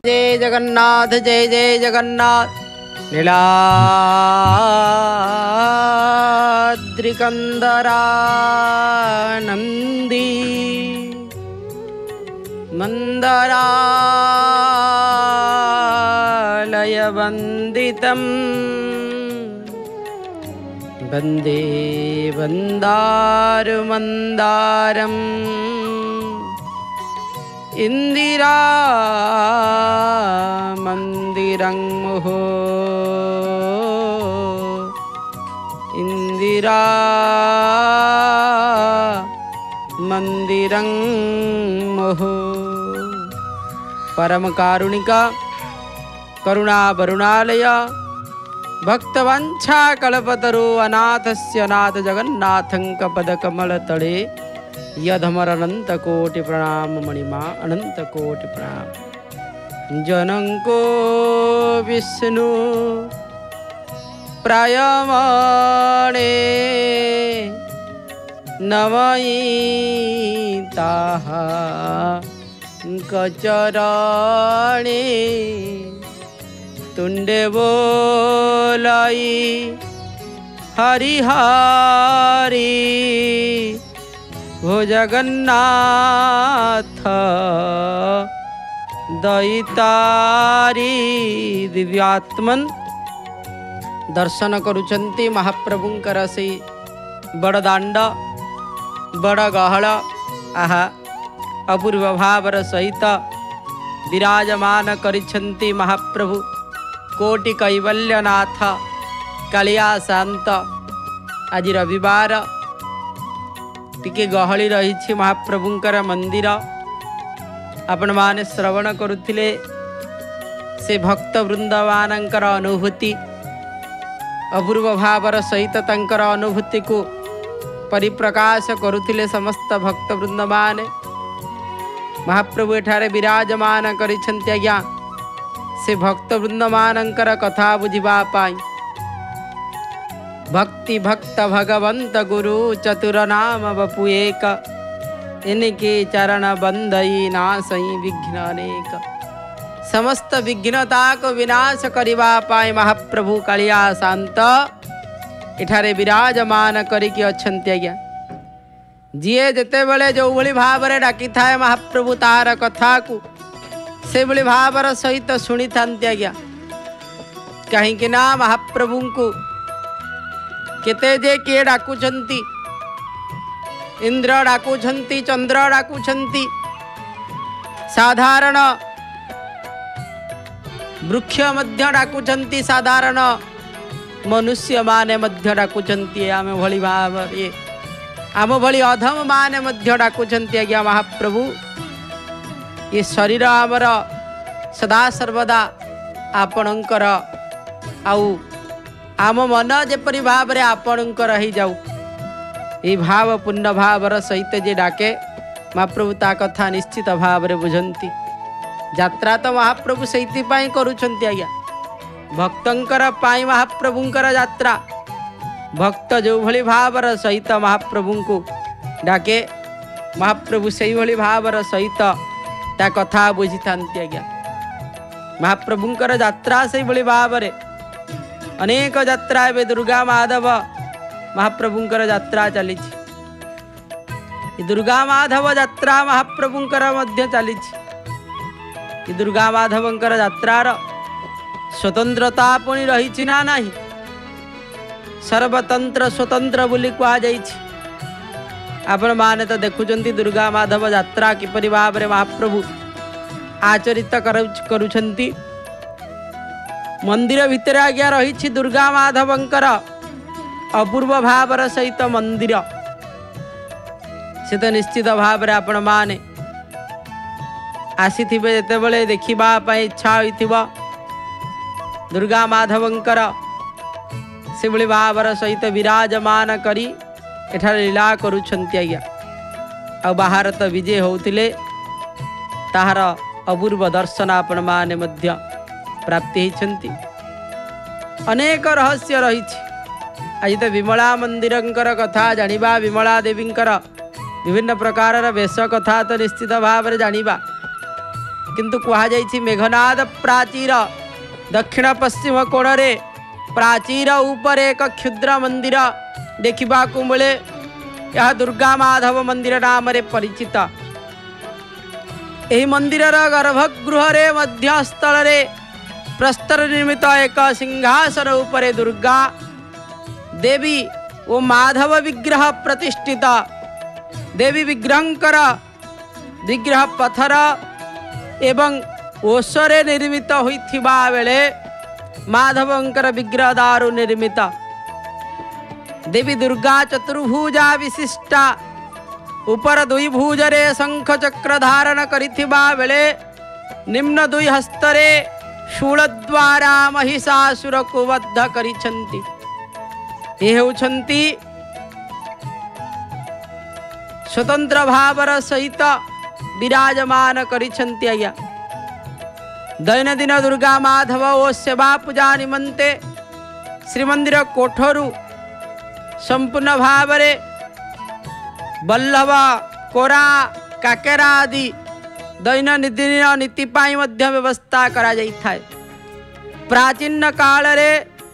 जय जय जगन्नाथ। नीलाद्रिकंदरानंदी मंदरालयवंदितं वंदे वंदारुमंदारम् इंदिरा मंदिरं मुहो इंदिरा मंदिरं मुहो। परम कारुणिका करुणा वरुणालय भक्तवंशा कल्पतरु अनाथस्य नाथ जगन्नाथं पदकमलतले यधमर अनंत कोटि प्रणाम मणिमा अनंत कोटि प्रणाम। जनंको विष्णु प्रायमणे नमयि ताहा कचरणे तुंडे बोलाई हरि हरि हो जगन्नाथ दयितारी। दिव्यात्मन दर्शन करुचंती महाप्रभुंकर से बड़दांड बड़ गहल आहा अपूर्व भावर सहित विराजमान करिछंती महाप्रभु कोटि कैवल्यनाथ कालिया शांत। आज रविवार टिके गहली रही महाप्रभुंकर मंदिर आपण माने श्रवण करुथिले से भक्त वृंदवानंकर अनुभूति अपूर्व भावर सहित तंकर अनुभूति को परिप्रकाश करुथिले समस्त भक्त वृंद माने। महाप्रभु एठारे विराजमान करिछन्ति आज्ञा से भक्त वृंद मानंकर कथा बुझिबा पाई। भक्ति भक्त भगवंत गुरु चतुर नाम बपु एक इनके चरण बंदई नासई विघ्न अनेक। समस्त विघ्नता को विनाश करिबा पाए महाप्रभु कालिया शांत एठारे विराजमान करिकी अछन्ति आज्ञा। जीए जेते बेले जो भली भावरे डाकी थाए महाप्रभु तार कथा को से भली भावर सहित सुनी थांती आज्ञा। कहीं ना महाप्रभु को केते जे किए डाकुचंती इंद्र डाकुचंती चंद्र डाकुचंती साधारण वृक्ष मध्य डाकुचंती साधारण मनुष्य माने मध्य डाकुचंती आम भली भावरे आम भली अधम माने मध्य डाकुचंती आज्ञा। महाप्रभु ये शरीर आमर सदा सर्वदा आपणकर आउ आम मन जेपरी भाव रे आपणकर ही जाऊ ये भाव पूर्ण भावर सहित जे डाके महाप्रभु ता कथा निश्चित भाव रे बुझंती। यात्रा तो महाप्रभु सहित करुछंती आज्ञा भक्तंकर पाई महाप्रभुंकर यात्रा भक्त जो भली भावर सहित महाप्रभु को डाके महाप्रभु से भली भावर सहित ता कथा बुझी थांती आज्ञा। महाप्रभुंकर यात्रा से भली भाव रे अनेक यात्रा ए दुर्गा माधव महाप्रभुंकर यात्रा चली दुर्गा माधव यात्रा महाप्रभुंकर मध्य चली दुर्गा माधवंकर यात्रार स्वतंत्रता पुणी रही ना नहीं सर्वतंत्र स्वतंत्र बोली कहुई। आपण माने तो देखुचंती दुर्गा माधव यात्रा किपरि भाव रे महाप्रभु आचरित करुछंती। मंदिर भितर आज्ञा रही दुर्गा माधवंकर अपूर्व भावर सहित मंदिर से तो निश्चित भाव रे आपण माने आसीथिबे जेतेबेले देखिबा पई इच्छा होइथिबा दुर्गा माधवंकर से भली भावर सहित विराजमान करी एठारे लीला करुछंती आज्ञा। आ बाहर तो विजय होउथिले ताहार अपूर्व दर्शन आपण माने मध्य प्राप्ति होइछंती। अनेक रहस्य रही आज तो विमला मंदिरंकर कथा जानिबा विमला देवींकर विभिन्न प्रकार वेश कथा तो निश्चित भाव में जानिबा किंतु कहुई मेघनाद प्राचीर दक्षिण पश्चिम कोण रे प्राचीर ऊपर एक क्षुद्र मंदिर देखा मिले। यह दुर्गा माधव मंदिर नाम रे परिचित। यही मंदिर गर्भगृह रे मध्यस्थल रे प्रस्तर निर्मित एक सिंहासन उपरे दुर्गा देवी ओ माधव विग्रह प्रतिष्ठित। देवी विग्रहंकर विग्रह पथर एवं ओषरे निर्मित होइथिबा बेले माधवंकर विग्रह दारु निर्मित। देवी दुर्गा चतुर्भुजा विशिष्टा ऊपर दुई भुजरे शंख चक्र धारण करिथिबा बेले निम्न दुई हस्तरे शूल द्वारा महिषासुर को वध करिछंती। ये हेउछंती स्वतंत्र भावर सहित विराजमान करिछंती। आज्ञा दैनंदिन दुर्गा माधव ओ सेवा पूजा निमंते श्रीमंदिर कोठरू संपूर्ण भावरे बल्लभ कोरा काकेरा आदि दैनंदिन नीति पाई मध्य व्यवस्था करा जाई थाए। प्राचीन काल रे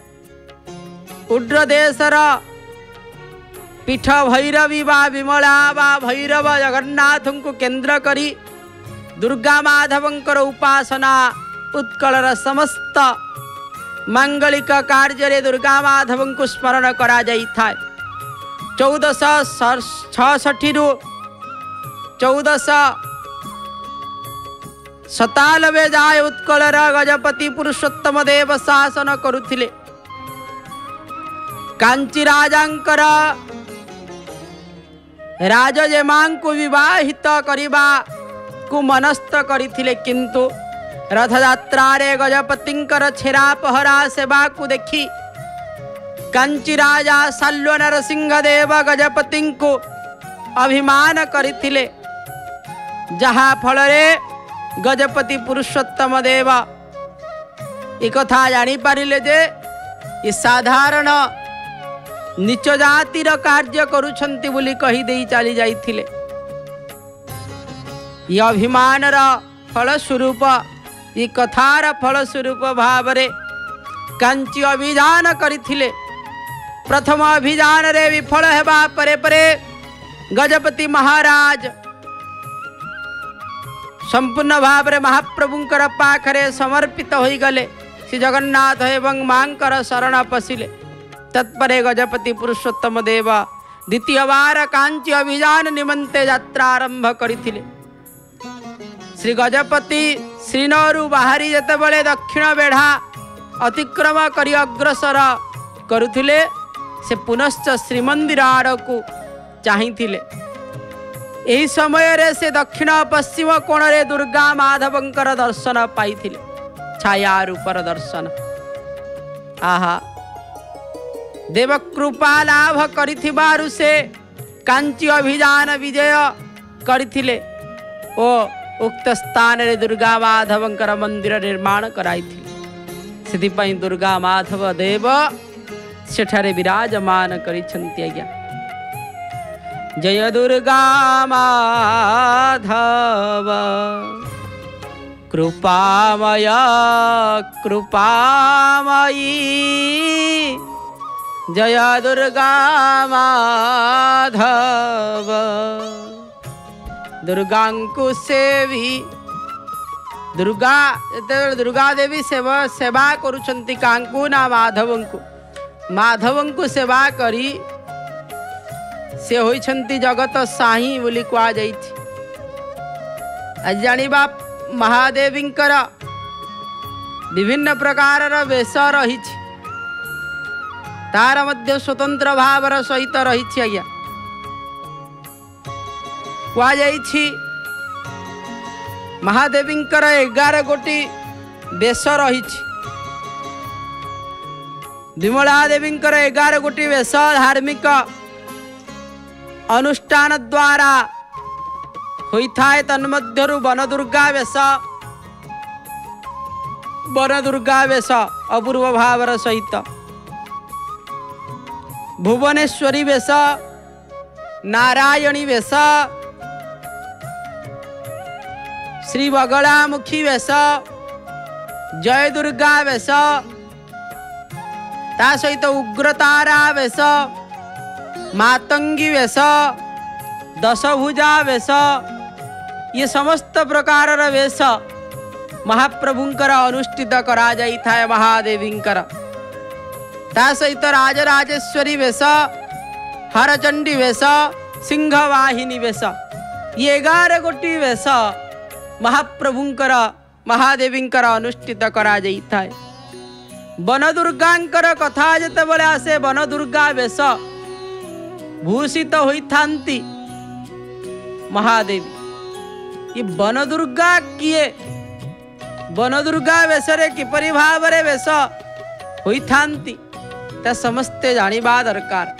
उड्र देशर पीठ भैरवी बा विमला बा भैरव जगन्नाथ को केंद्र करी दुर्गा माधवंकर उपासना उत्कलर समस्त मांगलिक कार्य रे दुर्गा माधव को स्मरण करा जाई थाए। 1466 रु 1497 जाए उत्कलर गजपति पुरुषोत्तम देव शासन करुथिले। कांची राजांकर राजजेमां को विवाहित करिबा को मनस्थ करिथिले, किंतु रथयात्रा रे गजपतिंकर छेरा पहरा सेवा को देखी कांची राजा साल्व नरसिंह देव गजपति को अभिमान करिथिले, जहा फल रे गजपति पुरुषोत्तम देव एक कथा जानी पारिले जे ये साधारण नीच जातिर कार्य करुछंती बोली कही देई चली जाइथिले। ये अभिमानर फल स्वरूप ये कथार फल स्वरूप भावरे कांची अभियान करिथिले। प्रथम अभियान रे विफल हेबा परे परे गजपति महाराज संपूर्ण भावरे महाप्रभुंकर पाखरे समर्पित होई गले। श्री जगन्नाथ एवं मांकर शरण पशिले। तत्परे गजपति पुरुषोत्तम देव द्वितीय बार कांची अभियान निमंते यात्रा आरंभ करिथिले। श्री गजपति श्रीनगरु बाहरी जेतेबेले दक्षिण बेढ़ा अतिक्रम करी अग्रसर करुथिले, से पुनश्च श्रीमंदिर आड़कू चाहिथिले। एही समय रे से दक्षिण पश्चिम कोण रे दुर्गा माधवंकर दर्शन पाइथिले, छाया रूपर दर्शन। आहा देव कृपा लाभ करिथिबारु से कांची अभियान विजय करिथिले ओ उक्त स्थान रे दुर्गा माधवंकर मंदिर निर्माण कराइथिले। सेथिपाई दुर्गा माधव देव सेठारे विराजमान करिछंती। आज्ञा जय दुर्गा माधव कृपामय कृपामयी, जय दुर्गा माधव दुर्गांकु सेवी। दुर्गा दुर्गा देवी सेवा करुछंती कांकु ना माधवंकु। माधवंकु सेवा करी से होइछंती जगत साही बोली कहा जाइछि। आज जानिबा महादेवींकर विभिन्न प्रकारर वेश रहिछि, तार मध्य स्वतंत्र भावर सहित रहिछि। आज्ञा कहा जाइछि महादेवींकर 11 गोटी वेश रहिछि। विमला देवींकर 11 गोटी वेश धार्मिक अनुष्ठान द्वारा होइथाय। तन्मध्यरु वन दुर्गा वेश अपूर्व भावर सहित, भुवनेश्वरी वेश, नारायणी वेश, श्री बगलामुखी वेश, जय दुर्गा वेश, ता सहित उग्रतारा वेश, मातंगी वेश, दशभुजा वेश, ये समस्त प्रकार वेश महाप्रभुंकर अनुष्ठित करा जाई थाए महादेवींकर। ता सहित राजराजेश्वरी वेश, हरचंडी वेश, सिंहवाहिनी वेश, ये 11 गोटी वेश महाप्रभुंकर महादेवींकर अनुष्ठित करा जाई थाए। बनदुर्गांकर कथा जेते बले आसे बनदुर्गा वेश भूषित होई थांती महादेवी। ये बनदुर्गा किए, बनदुर्गा वेशरे किपरि भावरे वेश होई थांती ता समस्ते जानिबा दरकार।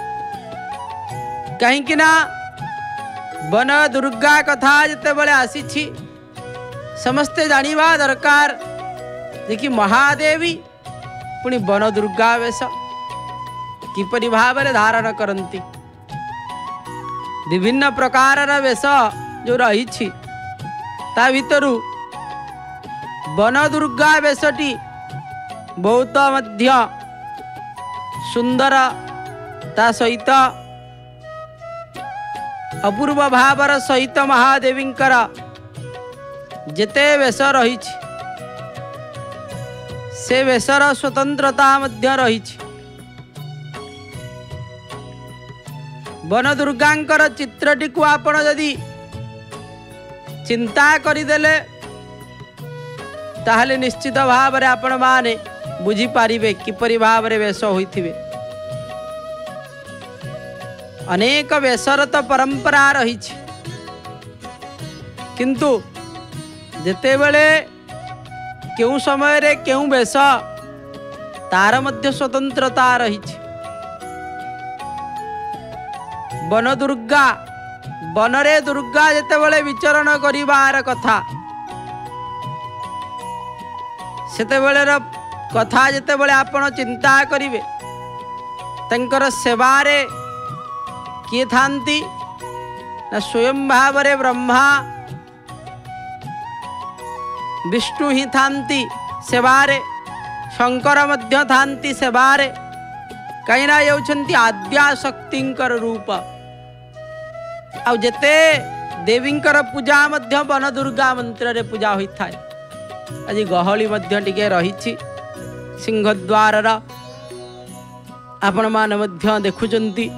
कहीं ना बन दुर्गा कथा जिते बड़े आसी समस्ते जानिबा दरकार देखि महादेवी पुणी बन दुर्गा वेश किपरि भावरे धारण करती। विभिन्न प्रकार वेश जो रही ता भितरु बन दुर्गा वेशटी बहुत मध्य सुंदर, ता सहित अपूर्व भावर सहित महादेवींकर जेते वेश रही से वेशर स्वतंत्रता मध्य रही। बन दुर्गांकर चित्रटी को आपण यदि चिंता करिदेले ताहले निश्चित भाव रे आपण माने बुझी पारिबे किपरि भाव रे वेश होइथिबे। अनेक वेशर तो परंपरा रही, किंतु जेते बेले क्यों समय रे क्यों वेश तार मध्य स्वतंत्रता रही। बन दुर्गा बनरे दुर्गा जेते बेले विचरण करिवार कथा सेते बेलेर कथा जेते बेले आपण चिंता करिवे तंकर सेवारे किए थांती ना स्वयं भावरे ब्रह्मा विष्णु ही थांती सेवारे, शंकर मध्य थांती सेवारे। कहीं ना ये आद्या शक्तिंकर रूप आउ जेते देवींकर पूजा मध्य बन दुर्गा मंत्र रे पूजा होई थाए। आज गहली मध्य टिके रही सिंहद्वार आपण मान मध्य देखुचंती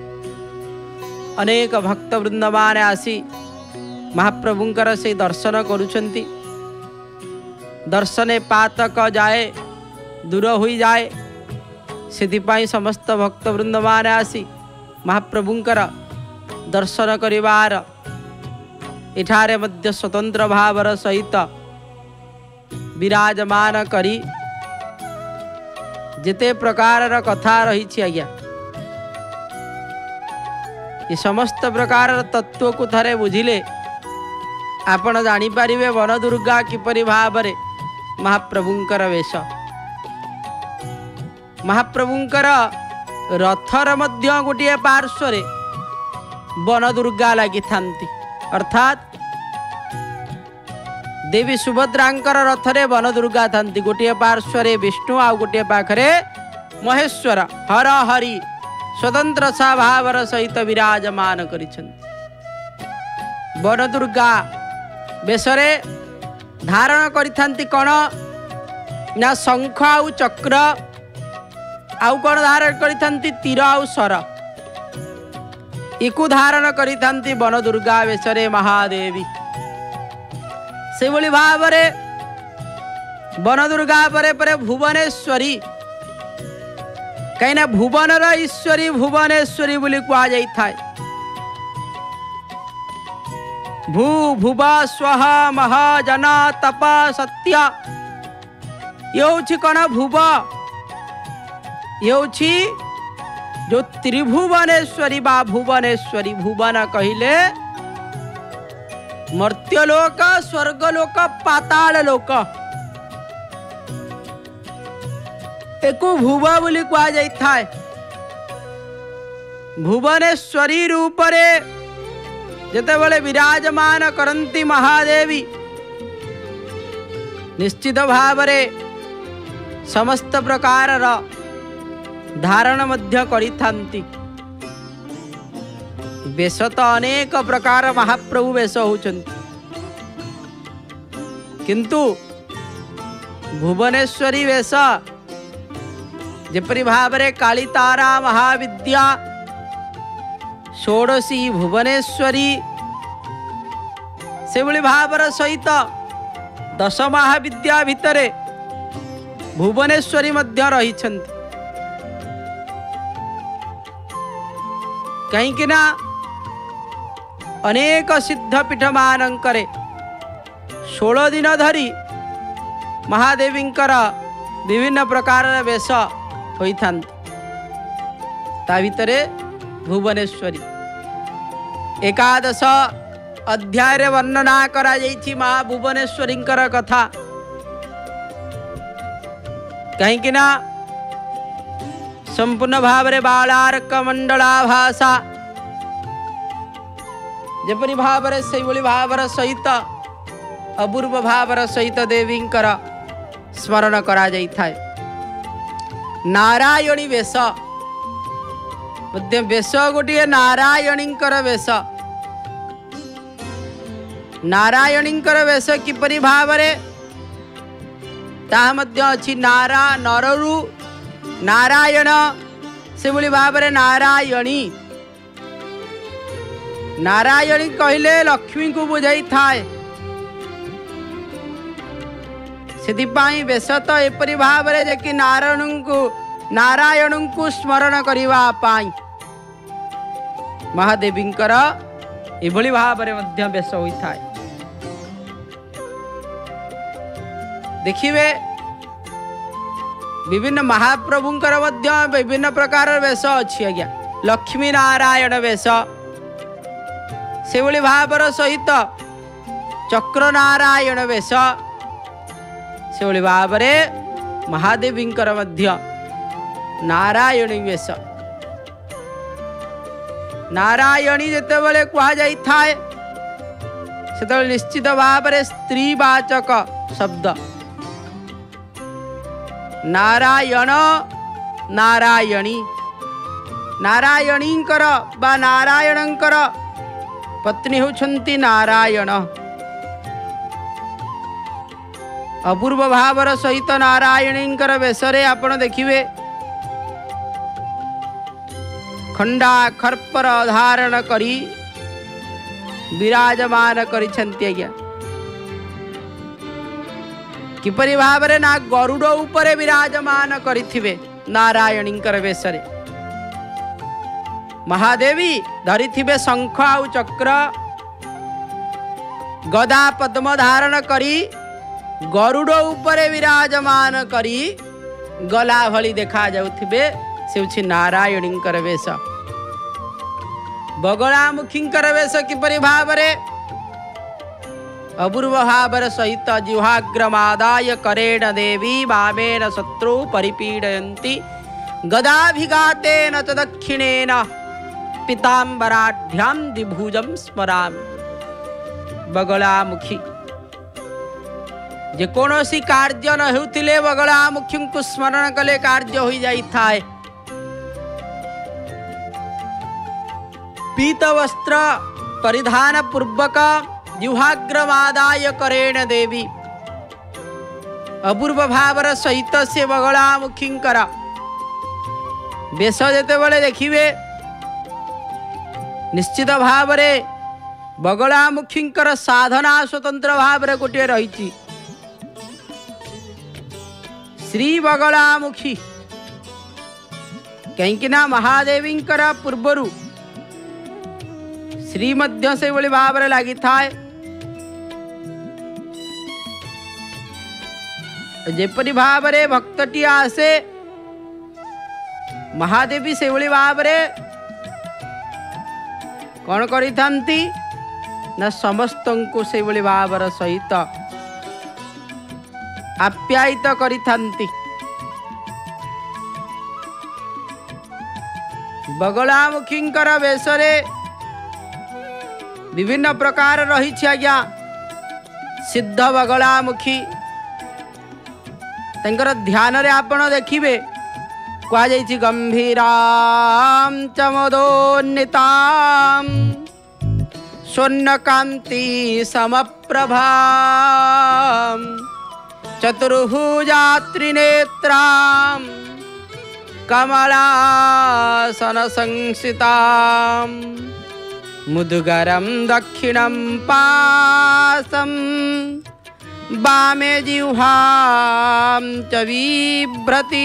अनेक भक्तवृंद माने आसी महाप्रभुंकर से दर्शन करुचंती। दर्शने पातक जाए दूर होई जाए, सेथिपाई समस्त भक्तवृंद माने आसी महाप्रभुंकर दर्शन करिवार एठारे मध्य स्वतंत्र भावर सहित विराजमान करी जेते प्रकार कथा रही आज्ञा ये समस्त प्रकार तत्व को थरे बुझिले आपण जानी पारिबे वन दुर्गा किपरि भावरे महाप्रभुंकर वेश। महाप्रभुंकर रथर मध्य गोटे पार्श्वरे वन दुर्गा लगी थांती, अर्थात देवी सुभद्रांकर रथरे वन दुर्गा थांती। गोटे पार्श्वरे विष्णु आ गोटे पाखरे महेश्वर हर हरि स्वतंत्र सा भावर सहित विराजमान करिछन्ति। वन दुर्गा बेशरे धारण करिथांती कौन ना शंख आउ चक्र आउ कौन धारण करिथांती तीर आउ सर इकु धारण करिथांती वन दुर्गा बेशरे महादेवी। से भली भावरे वन दुर्गा परे परे भुवनेश्वरी कहीं भुवनर ईश्वरी भुवनेश्वरी बोली कह जाए। भू भुव स्वह मह जन तप सत्य ये कौन भुव ये जो त्रिभुवनेश्वरी बा भुवनेश्वरी। भुवन कहिले मर्त्यलोक स्वर्गलोक पाताल लोक एको भुव बोली कह जाए। भुवनेश्वरी रूपरे जेते बड़े विराजमान करंती महादेवी निश्चित भावरे समस्त प्रकार धारण मध्य करिथांती। वेश तो अनेक प्रकार महाप्रभु वेश होचंती, किंतु भुवनेश्वरी वेश जेपरि भावरे कालीतारा महाविद्या षोडशी भुवनेश्वरी से भली भावर सहित 10 महाविद्या भितरे भुवनेश्वरी मध्य रही छंती। कहीं ना अनेक सिद्धपीठ मानंकरे 16 दिन धरी महादेवींकर विभिन्न प्रकार वेश होइथांती। ता भितरे भुवनेश्वरी 11 अध्याय वर्णना करा जाइछि मां भुवनेश्वरींकर कथा। कहीं ना संपूर्ण भावरे बालार्क मंडलाभासा जेपरि भावरे से भावर सहित अपूर्व भावर सहित देवींकर स्मरण करा जाई थाए। नारायणी वेश वेश गोटे नारायणींकर वेश। नारायणींकर वेश किपरि भावरे ताहा मध्य अछि नारा नररु नारायण से भली भावरे नारायणी। नारायणी कहले लक्ष्मी को बुझाई थाए। सेथिपाई वेश तो एपरि भावरे जे कि नारायण को स्मरण करिवा पाई महादेवींकर एभली भावरे मध्य वेश होई थाए। देखिए विभिन्न महाप्रभुंकर मध्य विभिन्न प्रकार वेश अच्छी आज्ञा। लक्ष्मी नारायण वेश से भली भावर सहित चक्र नारायण वेश से भली भावरे महादेवींकर मध्य नारायणी वेश। नारायणी जेतेबेले कहा जाई थाए सेतेबेले निश्चित भावरे स्त्रीवाचक शब्द नारायण नारायणी। नारायणींकर बा नारायणंकर पत्नी होछंती नारायण। अपूर्व भावर सहित नारायणींकर वेशरे आपण देखिवे खंडा खर्पर धारण करी विराजमान करिछंती आज्ञा। किपरि भावरे ना गरुड़ उपरे विराजमान करिथिबे नारायणींकर वेशरे। महादेवी धरिथिबे शंख आउ चक्र गदा पद्म धारण करी गरुड़ उपरे विराजमान करी गला भली देखा जाउथिबे से नारायणींकर वेश। बगलामुखींकर वेश किपरि भावरे अपूर्व भावर सहित जिह्वाग्रमादाय करेण देवी वामेन शत्रु परिपीडयन्ति गदाभिघातेन च दक्षिणेन पीताम्बराढ्यां द्विभुजं स्मरामि। बगलामुखी जेकोसी कार्य न होतिले बगलामुखी को स्मरण कले कार्य हो जाई थाए। पीत वस्त्र परिधान पूर्वक जिह्वाग्रमादाय करेण देवी अपूर्व भावर सहित से बगलामुखींकर वेश जेतेबेले देखिवे निश्चित भावरे बगलामुखींकर साधना स्वतंत्र भावरे गोटे रही। श्री बगलामुखी कहीं महादेवींकर पूर्वरु श्री मध्य से भली भावरे लगी थाए। जेपरि भावरे भक्तटी आसे महादेवी से भली भावरे कौन करिथांती ना समस्तंको से भली भावर सहित आप्यायित करिथांती। बगलामुखींकर वेशरे विभिन्न प्रकार रही आज्ञा। सिद्ध बगलामुखी तंकर ध्यान रे आपण देखिबे कहा जाइछि गंभीराम चमदोन्निताम स्वर्णकांति समप्रभाम चतुर्भुजा त्रिनेत्राम कमलासन संसिताम मुद्गरम दक्षिणम पासम वामे जिह्वां च बिभ्रति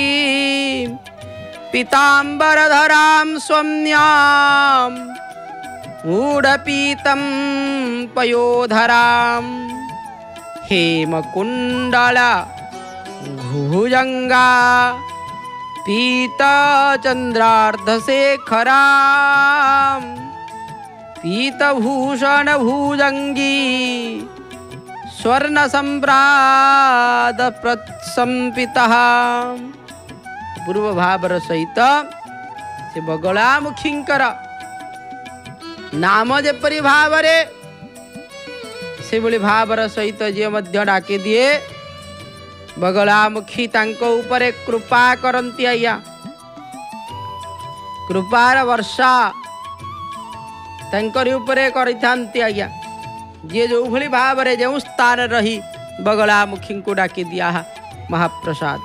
पीताम्बरधरां स्वम्यां मूढपीतं पयोधरां हेमकुण्डला भुजंगा पीतचन्द्रार्धशेखरां पीतभूषण भुजंगी स्वर्ण संप्राद प्रसंपितः पूर्व भावर सहित से बगलामुखींकर नाम जेपरी भावरे से भली भावर सहित जे मध्य डाके दिए बगलामुखी तांको उपरे कृपा करंती आया कृपार वर्षा तांकरी उपरे करिथांती आया जे जो भली भाव रे जो स्थान रही बगलामुखी को डाकी दिया महाप्रसाद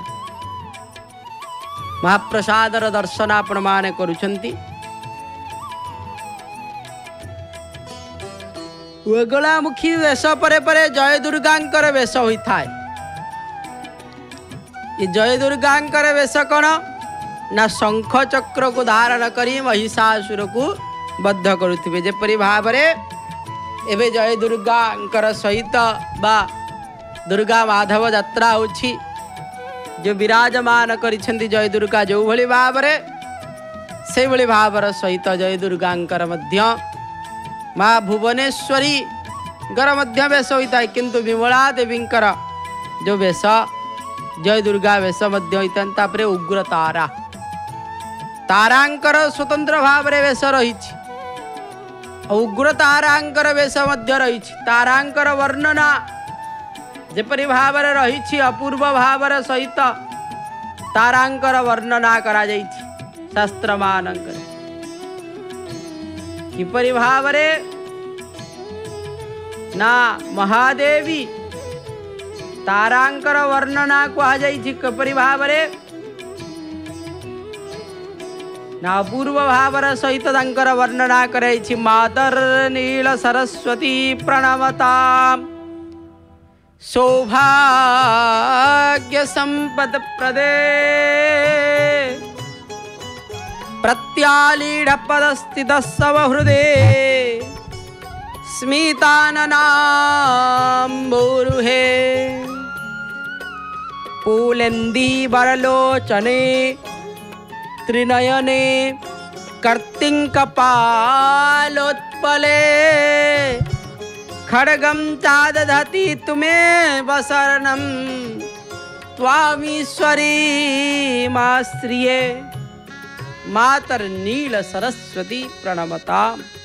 महाप्रसादर दर्शन आपण माने करुछंती बगलामुखी वेश परे परे जय दुर्गांकर वेश होई थाए ये जय दुर्गांकर वेश कौन ना शंख चक्र को धारण करी महिषासुर को बद्ध करुथिबे जेपरि भाव रे एबे जय दुर्गांकर सहित बा दुर्गा माधव यात्रा होछि जो विराजमान करिसेंती जय दुर्गा जो भली भाव रे से भली भावर सहित जय दुर्गांकर मध्य माँ भुवनेश्वरी गर मध्य वेश होता है किंतु विमला देवींकर जो वेश जय दुर्गा वेश मध्य होता है उग्र तारा तारांकर स्वतंत्र भाव रे वेश रही उग्र तारांकर वेश मध्य रही तारांकर वर्णना जेपरी भाव रही अपूर्व भाव सहित तारांकर वर्णना करा शास्त्र मानकर किपरि भाव रे ना महादेवी तारांकर वर्णना कहा किपरि भाव रे ना अपूर्व भावर सहित तांकर वर्णना कराई मातर नील सरस्वती प्रणमताम सौभाग्य संपद प्रदे प्रत्यालीढ़ पदस्थित सवहृदे स्मिताननाम्बोरुहे पूलेन्दी वरलोचने त्रिनयने कर्तिंकपालोत्पले खड्गं चादधति तुम्हें वसरणं त्वामीश्वरी माश्रिये मातर नील सरस्वती प्रणमता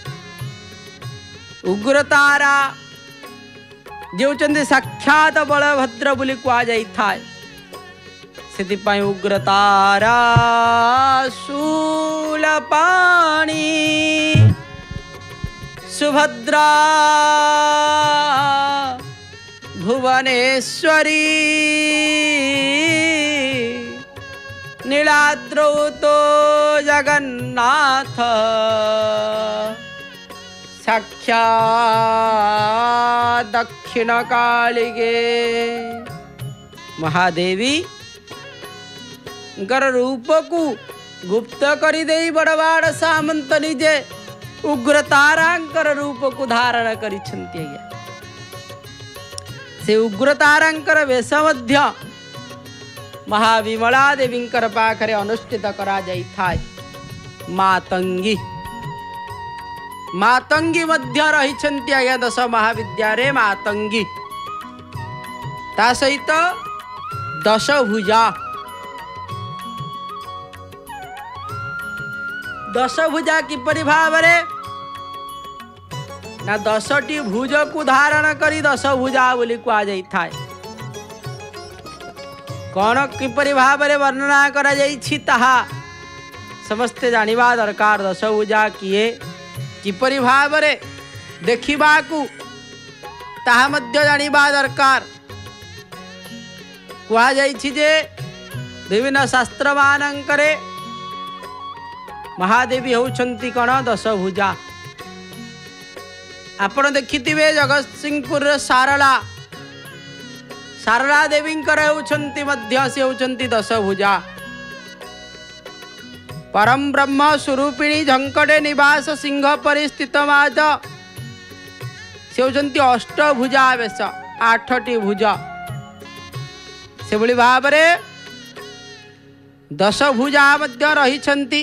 उग्रतारा जो साक्षात बलभद्र बोली कहुए से उग्रतारा शूलपाणी सुभद्रा भुवनेश्वरी नीलाद्रौ तो जगन्नाथ साक्षात् दक्षिण कालिके महादेवी गर रूप को गुप्त करी दे बड़वाड़ सामंत निजे उग्र तारांकर रूप को धारण करी से उग्र तारांकर वेश मध्य महाविमला देवींकर पाखरे अनुष्ठित करा जाई थाए मातंगी मातंगी मध्य रही आज्ञा 10 महाविद्यारे मातंगी ता सहित 10 भुजा 10 भुजा किपरि भाव रे ना 10टी भुज को धारण करी 10 भुजा बोली कहा जाई थाए कौन किपरि भाव में वर्णना करा जाइछि ताहा समस्ते जानिबा दरकार। दशभुजा किए किपरि भाव में देखिबाकू ताहा मध्य जानिबा दरकार। कहा जाइछि जे विभिन्न शास्त्र मानंकरे महादेवी होउछंती कौन दशभुजा। आपण देखिथिबे जगतसिंहपुर सारला सारला देवींकर होउछंती मध्य से होउछंती दशभुजा। परम ब्रह्म स्वरूपिणी झंकटे निवास सिंह परिस्थित माज से होउछंती अष्टभुजा बेश 8टी भुजा। से भली भाव में दशभुजा मध्य रहिछंती।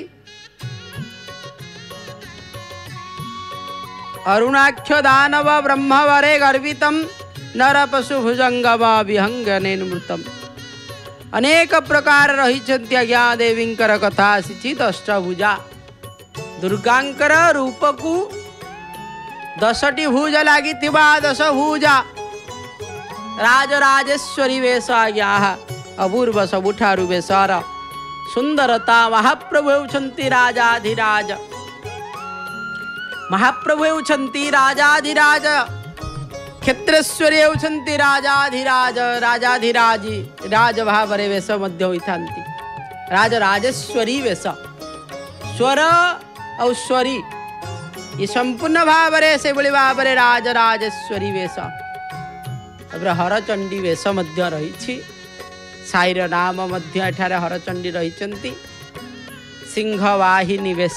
अरुणाक्ष दानव ब्रह्मवरे गर्वितम नर पशु भुजंगम विहंगनेन मृतम। अनेक प्रकार रहिछंती आज्ञा देवींकर कथा आसीछि। दशभुजा दुर्गांकर रूप को 10टी भुज लागिथिबा दशभुजा राजराजेश्वरी वेश आज्ञा अपूर्व सबुठारु बेशर सुंदरता महाप्रभु होउछंती राजाधिराज। महाप्रभु होउछंती राजाधिराज। क्षेत्रेश्वरी होउछंती राजाधिराज। राजाधिराजी राज भाव रे वेश मध्य होइथांती। राजराजेश्वरी वेश स्वर और स्वरी ये संपूर्ण भाव रे से बड़ी भाव रे राजराजेश्वरी वेश। हरचंडी वेश मध्य रही। साईर नाम मध्य एठारे हरचंडी रही। सिंहवाहिनी वेश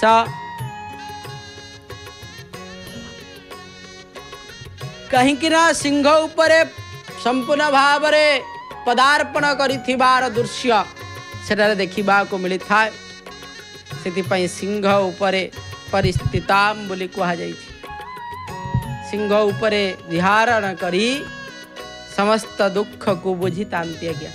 कहीं सिंह उपरे संपूर्ण भाव रे पदार्पण करिथिबार दृश्य सेटारे देखिबा को मिली था। से सिंह उपरे परिस्थिताम बोली कहा जाइछि। सिंह उपरे विहारण करी समस्त दुख को बुझितांती आज्ञा।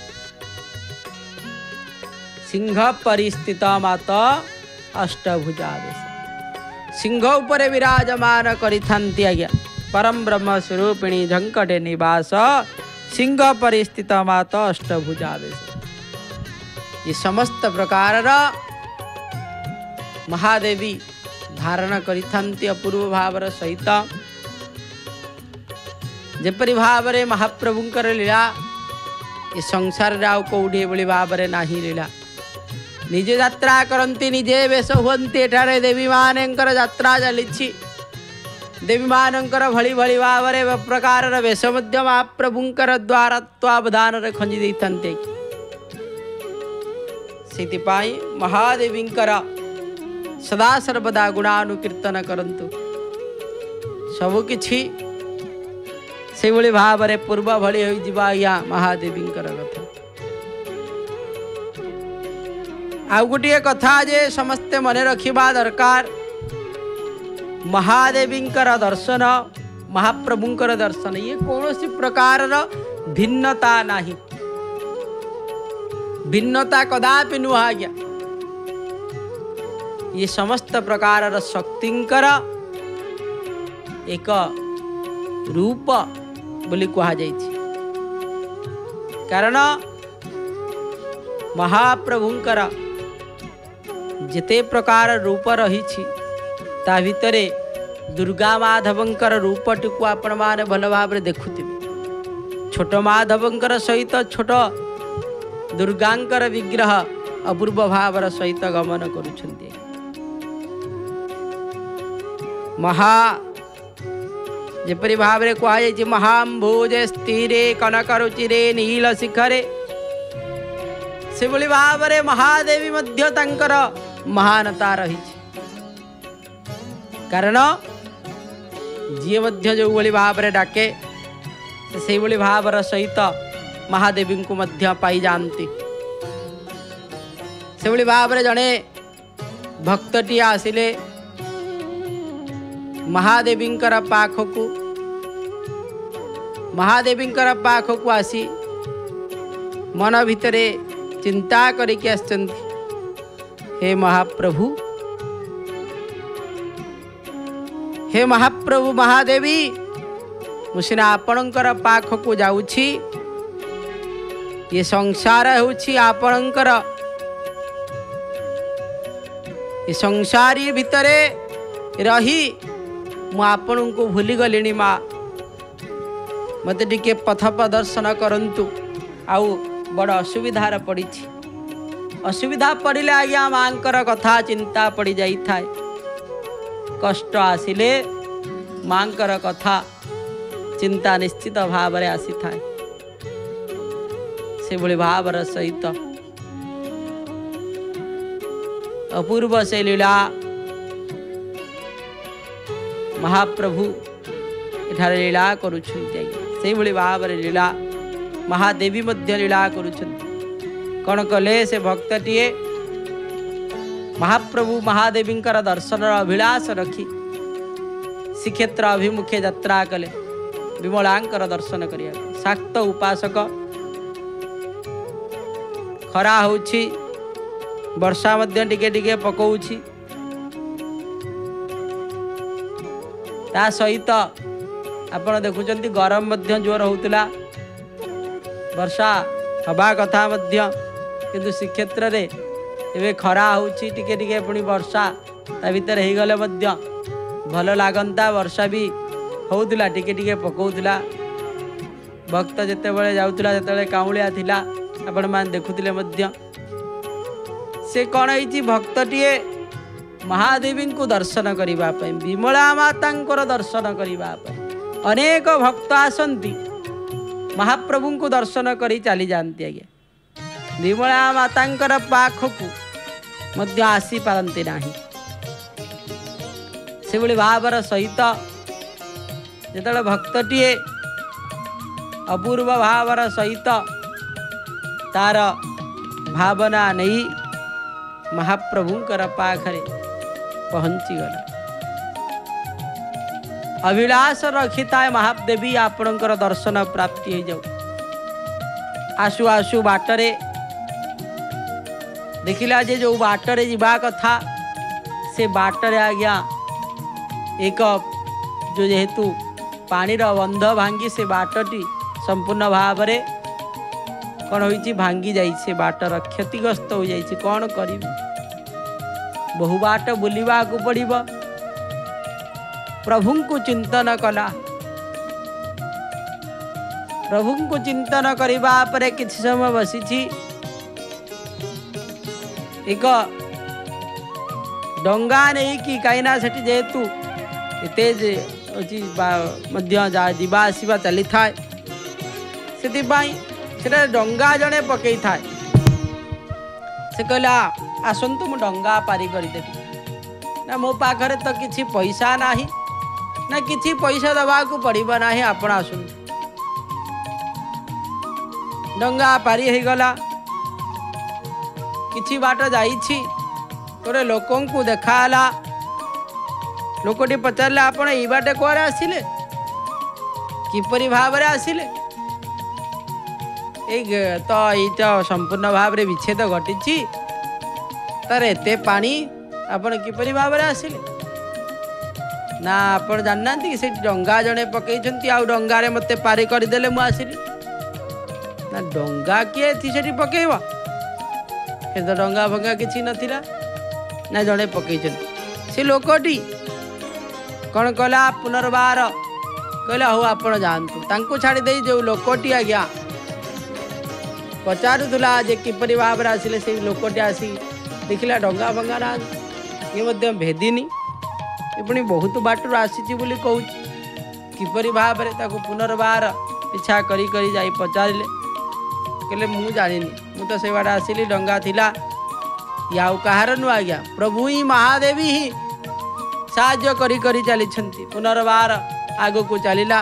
सिंह परिस्थित मात अष्टभुजा बेश। सिंह उपरे विराजमान करिथांती आज्ञा। परम ब्रह्म स्वरूपिणी झंकटे निवास सिंह परिस्थित मात अष्टभुजा बेश। ये समस्त प्रकार महादेवी धारण करिथांती अपूर्व भावर सहित। जेपरि भाव में महाप्रभुंकर लीला ये संसार रे आउ कोउडी बली भाव में नाही लीला। निजे यात्रा करती निजे वेश हुंती। एठारे देवी मानकर यात्रा चली। देवी मानकर भली भली भाव में प्रकार वेश मध्य महाप्रभुंकर द्वारा त्वावधान रे खंजी देइथांते। सेतिपाई महादेवींकर सदा सर्वदा गुणानुकीर्तन करंतु। सबु किछि से भली भाव में पूर्व भली हो जिबा या महादेवींकर कथा। आउ गोटे कथा जे समस्ते मने रखिबा दरकार। महादेवींकर दर्शन महाप्रभुंकर दर्शन ये कौनसी प्रकार भिन्नता नाही। भिन्नता कदापि नुहा गया। ये समस्त प्रकार शक्तिंकर एक रूप बोली कहा जाइछि। कारण महाप्रभुंकर जेते प्रकार रूप रही ता भितरे दुर्गा माधवंकर रूपटी को आपण माने भल भाव देखुथिबे। छोट माधवंकर सहित छोट दुर्गांकर विग्रह अपूर्व भावर सहित गमन करुछन्ति। महा जेपरि भाव रे कहा जाइछि महाम्भोजे स्थिरे कनकरुचिरे नील शिखरे। से भली भाव रे महादेवी मध्य तांकर महानता रही। कारण जी मध्य जो भली भाव रे डाके से भली भावर सहित महादेवी को मध्य पाई जानती। से भली भाव रे जड़े भक्तटी आसिले महादेवींकर पाखकू आसी मन भितरे चिंता करिके आछन्ति। हे महाप्रभु महादेवी मुसिना आपणकर पाखकू जाउछि। ये संसार होछि आपणकर ये संसारी भितरे रही मु आपण को भूली गलिनी माँ मते टिके पथ प्रदर्शन करंतु आउ बड़ असुविधार पड़ी असुविधा पड़े आज्ञा मांकर कथा चिंता पड़ी जाई थाए कष्ट आसिले मांकर कथा चिंता निश्चित भाव रे आसी थाए से भली भावर सहित अपूर्व से लीला महाप्रभु एठारे लीला करुछन्ति से भली भाव रे लीला महादेवी मध्य लीला करुछन्ति कौन कले से भक्तटीए महाप्रभु महादेवी दर्शन अभिलाष रखी श्रीक्षेत्र अभिमुखे यात्रा कले विमलांकर दर्शन करिया शाक्त उपासक खरा होछि वर्षा मध्य टिके टिके पकौछि ता सहित आपण देखुचंती गरम मध्य जोर होतला वर्षा हवा कथा मध्य किंतु श्रीक्षेत्र रे एबे खरा होछि टिके टिके पुणी वर्षा ता भीतर हे गले मध्य भल लागंता वर्षा भी होउतला टिके टिके पकौतला भक्त जेते बेले जाउतला जेते काउलिया थिला आपण मान देखुतिले मध्य से कौन है भक्तटीए महादेवी को दर्शन करने विमला माता दर्शन करने अनेक भक्त आसंती महाप्रभु को दर्शन कर चली जाती आज्ञा विमला माता पाखक मध्य आसी पारती ना से भली भावर सहित जिते भक्तटीए अपूर्व भावर सहित तार भावना नहीं महाप्रभुंकर पाखरे पहुंची गला अभिलाष रखी था महादेवी आपणकर दर्शन प्राप्ति हो जाऊ आसु आसु बाटरे देखिला जे जो बाटरे जीवा कथा से बाटरे आज्ञा एक जो जेहेतु पानीर बंध भांगी से बाटटी संपूर्ण भाव में कौन हो भांगी जाई से बाटर क्षतिग्रस्त हो जाई कौन करी बहु बाट बुलवा को पड़िब प्रभु को चिंतन कला प्रभु को चिंतन करबा परे किछि समय बसी एक डंगा नहीं कि कहीं सेठी जेहेतु एते मध्य जीवा आसवा चली थाए से डंगा जड़े पकई थाए से कहला आसतु मु डंगा पारी करदेवी ना मो पाखरे तो किछि पैसा नाही ना किछि पैसा दबा को पड़िबा नाही आपण आसुन डंगा पारी हो गला किछि बाट जाइछि तोरे लोकों को देखाला लोकटी पचारे आपण एई बाटे कुआरे आसिले किपरि भाव रे आसिले तो ये संपूर्ण भाव में विच्छेद घटी तार एते पानी आपण किपरि भाव में आसिले ना आपण जानना कि से डंगा जड़े पकई आउ डंगारे मते पारी करदेले मु आसिली ना डंगा किए थी सेठी पकेवा तो डंगा भंगा किसी नथिला ना जड़े पकई से लोकटी कौन कला पुनर्बार कहला हो आपण जानतु तांको छाड़ी दे जो लोकटी आज्ञा पचारुला जे किपरि भाव में आसिले से लोकटी आसी देखला डंगा भंगा ना ये मध्य भेदिनी ये पुणी बहुत बाटर आसी बोली कहूँ किपरि भाव में ताको पुनर्बार पिछा करी करी जाई पचारे कहले मु जानिनी मु तो से बाटे आसिली डंगा थिला याउ कहार नु आज्ञा प्रभु ही महादेवी ही साहाय्य करी करी चली पुनर्बार आग को चलिला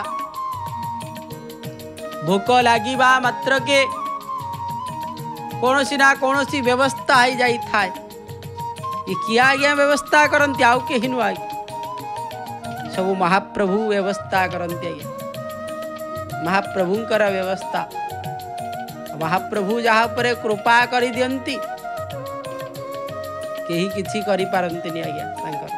भोक लागिबा मात्र के कौनसी ना कौनसी व्यवस्था हो जाई थाए ये किया आज्ञा व्यवस्था करती आउ के हिनु आज्ञा सब महाप्रभु व्यवस्था करती आज्ञा महाप्रभुंकर व्यवस्था महाप्रभु जहाँ पर कृपा कर दियंती केही किछि करि पारंतिनी आज्ञा तांकर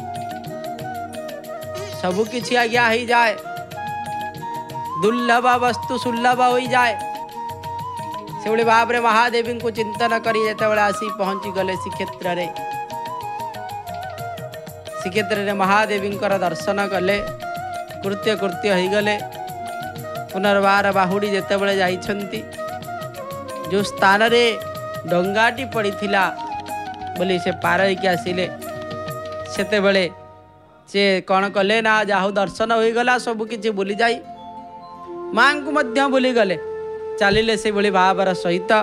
सबु किछि आज्ञा हो जाए दुर्लभ वस्तु सुलभ हो जाए से भाव में महादेवी को चिंतन करी जेतेबेले आसी पहुंची गले श्रीक्षेत्र रे। श्रीक्षेत्र रे महादेवी दर्शन कले, कृत्य कृत्य हो गले। पुनर्बार बाहुड़ी जेतेबेले जाइछंती, जो स्थान रे डंगाटी पड़ीथिला बोली से पार होइके आसिले, सेतेबेले से कौन कले ना जाहु दर्शन हो गला, सब किछि भूली जाई मां को मध्य भूली गले। चलिले से भली भावर सहित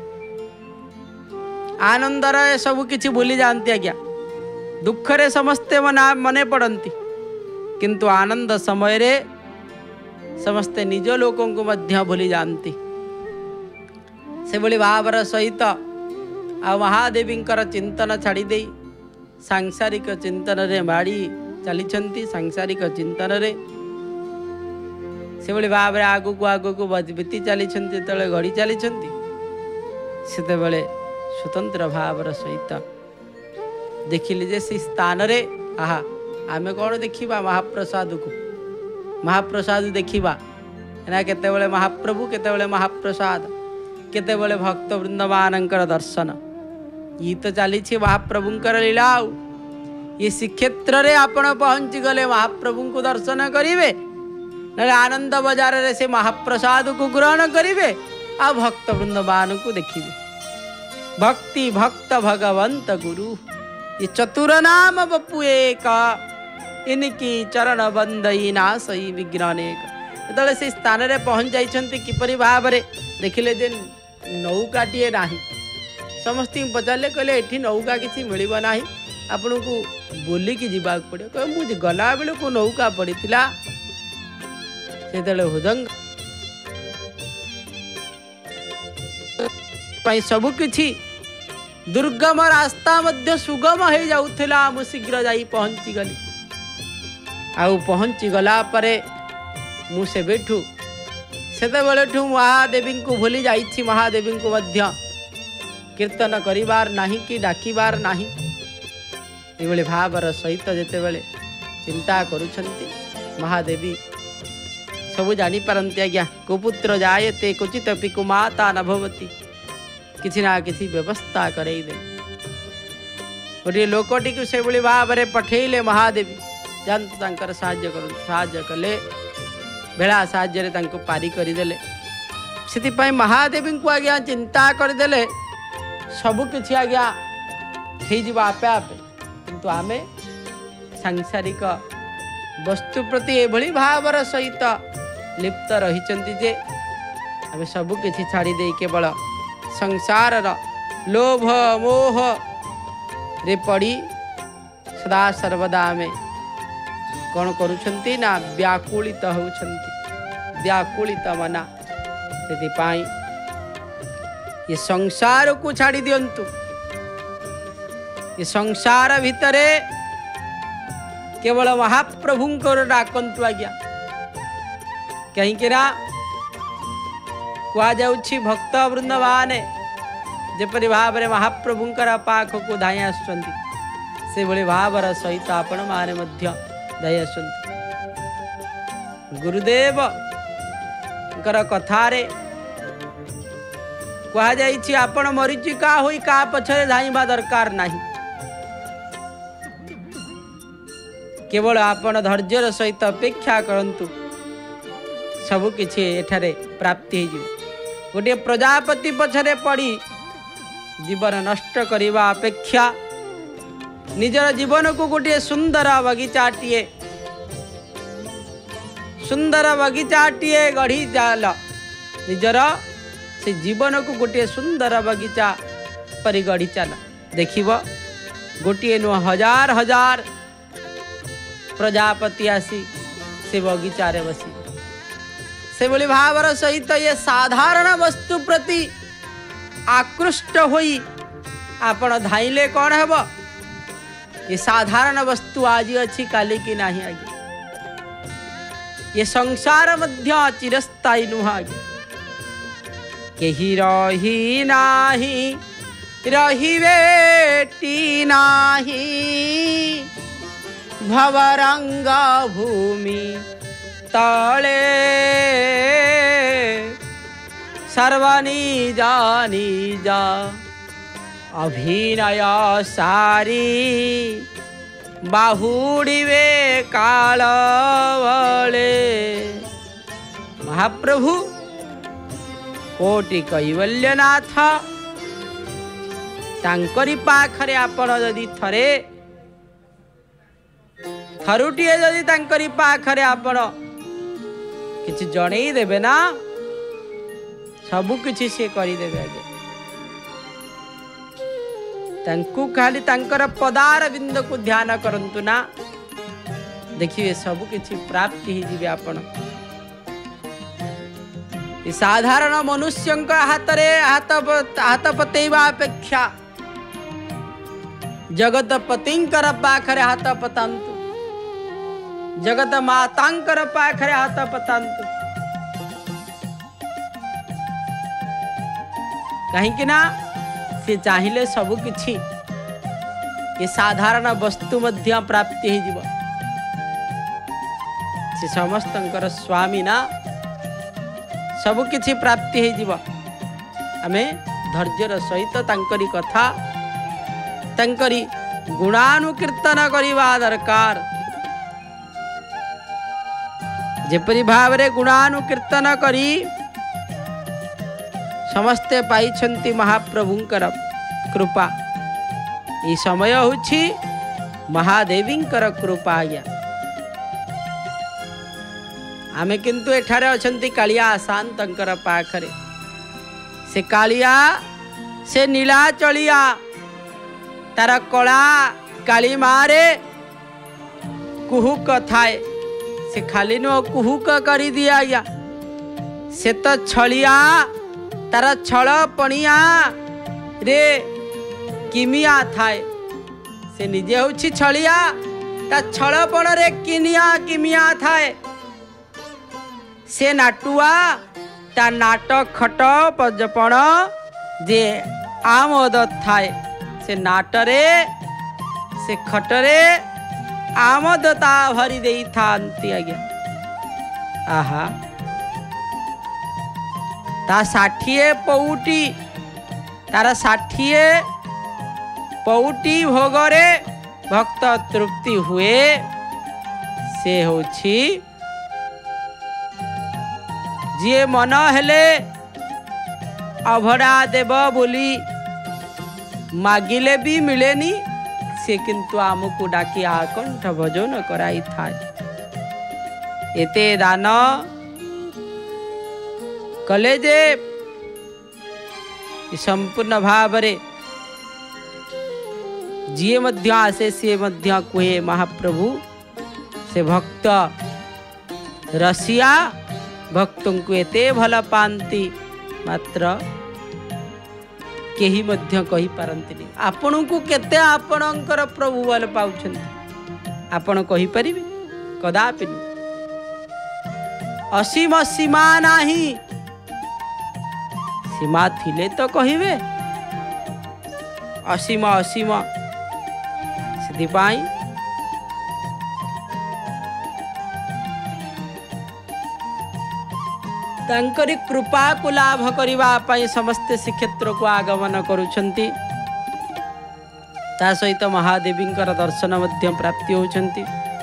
आनंदर सब किछि भूली जानती आज्ञा। दुखरे समस्ते मने पड़ती, किंतु आनंद समय रे समस्ते निज लोकों को मध्य भूली जानती। से भली भावर सहित आ महादेवी चिंतन छाड़ी दे सांसारिक चिंतन रे माड़ी चली, सांसारिक चिंतन रे से भली भाव में आगु को बीती चली गढ़ी चली, से स्वतंत्र भावर सहित देखिले जे से स्थान रे आहा आमे कौन देखा महाप्रसाद को, महाप्रसाद देखा ना केतेबेले महाप्रभु केतेबेले महाप्रसाद, केतेबेले भक्त वृंदमानंकर दर्शन। ये तो चली महाप्रभुंकर लीला। ये श्रीक्षेत्र रे आपण पहुंची गले महाप्रभु को दर्शन करिवे, ना आनंद बजार रे से महाप्रसाद को ग्रहण करिवे, आ भक्त वृंदमान को देखिवे। भक्ति भक्त भगवंत गुरु ये चतुर नाम बपु एक, इनकी चरण बंदई नासई विघ्नेक। जेतले से स्थान रे पहुंच जाइछंती किपरि भाव रे देखिले जे नौकाटीए नाही। समस्त पचारे कहले एठी नौका किसी मिलिबो नाही, आपन को बोलिकी जीवा पड़े। कह मुझे गला बेले को नौका पड़ीथिला, सेतले हुदंग पई सब किछि दुर्गम रास्ता मध्य सुगम हो जाउथिला। मु शीघ्र जाई पहुंची गली। आउ पहुंची गला परे मु से बैठू सेतेबेलेठू महादेवी को भूली जाइछि। महादेवी को मध्य कीर्तन करिबार नाही कि डाकिबार नाही। एभली भावर सहित जेतेबेले चिंता करुछंती महादेवी सब जानी पारंती आज्ञा। कुपुत्र जायते क्वचित अपि कुमाता न भवति, किछि ना किछि व्यवस्था करई दे। गोटे लोकटी को से भली भाव में पठेले महादेवी जानत तांकर साहाय्य कले, बेला साहाय्य तांको पारी करदेले। से महादेवी को आज्ञा चिंता करदेले सब किछि आज्ञा हो आपे आपे, किंतु आमे सांसारिक वस्तु प्रति एभली भावर सहित लिप्त रहिचंती जे आमे सब किछि छाड़ी दे केवल संसार लोभ मोह रे पड़ी सदा सर्वदा में कौन करुछंती ना व्याकुलित होउछंती, व्याकुलित मना। सेतिपाई ये संसार को छाड़ी दियंतु। ये संसार भितरे केवल महाप्रभुंकर डाकंतु आज्ञा। कहीं ना कहुच्छी भक्त वृंदमान जेपरी भाव में महाप्रभुंकर पाख को धाई आसुचंती, से भली भावर सहित आपण माने मध्य धाई आसुचंती। गुरुदेव कथा रे कहा जाइछि आपण मरीचिका होई का पछरे धाइबा दरकार नाही। केवल आपण धैर्यर सहित अपेक्षा करंतु, सब किछि एठारे प्राप्ति हो। गोटे प्रजापति पछरे पड़ी जीवन नष्ट करने अपेक्षा निजर जीवन को गोटे सुंदर बगीचाटीए गढ़ी जाल। निजर से जीवन को गोटे सुंदर बगीचा परि गढ़ी चल। देखिब गोटे नुह हजार हजार प्रजापति आसी से बगीचा रे बसी। से भली भावर सहित ये साधारण वस्तु प्रति आकृष्ट होई आपण धाइले कौन हेब। ये साधारण वस्तु आज अच्छी काली की नहीं आगे। ये संसार मध्य चिरस्थायी नुह आगे। केही रही नाही रहिवेटी नाही, भवरंग भूमि तले सर्वनिज निज अभिनय सारी बाहुड़िवे काल बले। महाप्रभु कोटि कैवल्यनाथ तांकरी पाखरे आपण जदि थरे थरुटिए जदि तांकरी पाखरे आपण किछि जणेई देबे ना सबु किछि से करि देबे। आगे तांकु खाली तांकर पदार बिंद को ध्यान करंतु ना देखिए सबु किछि प्राप्ति ही जिवे आपण। साधारण मनुष्य हाथरे हाथ पतेवा अपेक्षा जगत पतिंकर पाखरे हाथ पतांतु जगत मातांकर पाखरे हाथ पतांतु। कहीं ना से चाहिए सबु किछि ये साधारण वस्तु मध्य प्राप्ति ही जीव से समस्तंकर स्वामी ना सबु किछि प्राप्ति ही जीव। आमे धैर्यर सहित तांकरी कथा तांकरी गुणानुकीर्तन करिवा दरकार। जेपरि भावरे गुणानुकीर्तन करी समस्ते पाइछन्ति महाप्रभुंकर कृपा। ई समय होछि महादेवींकर कृपा। आज्ञा आमे किंतु एठारे अछंती कालिया शांतंकर पाखरे से कालिया से नीलाचलिया तार कला काली मारे कुहुक थाए से खाली नो कुहुक करी दिया या से तो छलिया तार छल पणिया रे किमिया थाए से निजे होछि छलिया ता छलपण रे किमिया थाए से नाटुआ ता नाट खट पजपण जे आमोद थाए से नाटरे से खटरे आमदता भरी देई थांती। आज्ञा आहा ता 60 पौटी तार 60 पौटी भोगरे भक्त तृप्ति हुए से होछि जी मन हेले अभड़ा देव बोली मागिले भी मिलेनी से किंतु आमको डाकी आकंठ भजन कराई थाए। एते दान कले जे संपूर्ण भावरे जी मध्य आसे से मध्य कुहे महाप्रभु से भक्त रसिया भक्तों को एते भल पांती मात्र केही मध्य कही पारंतिनी। आपन को केते आपणकर प्रभु भल पाउछन्ति आपण कही परिबे कदापि असीम सीमा नाही सीमा थिले तो कहिबे असीम असीम सिद्धि पाई तांकरी कृपा को लाभ करिवा पई समस्त श्रीक्षेत्र को आगमन करुछन्ति। ता सहित महादेवींकर दर्शन मध्य प्राप्ति होछन्ति।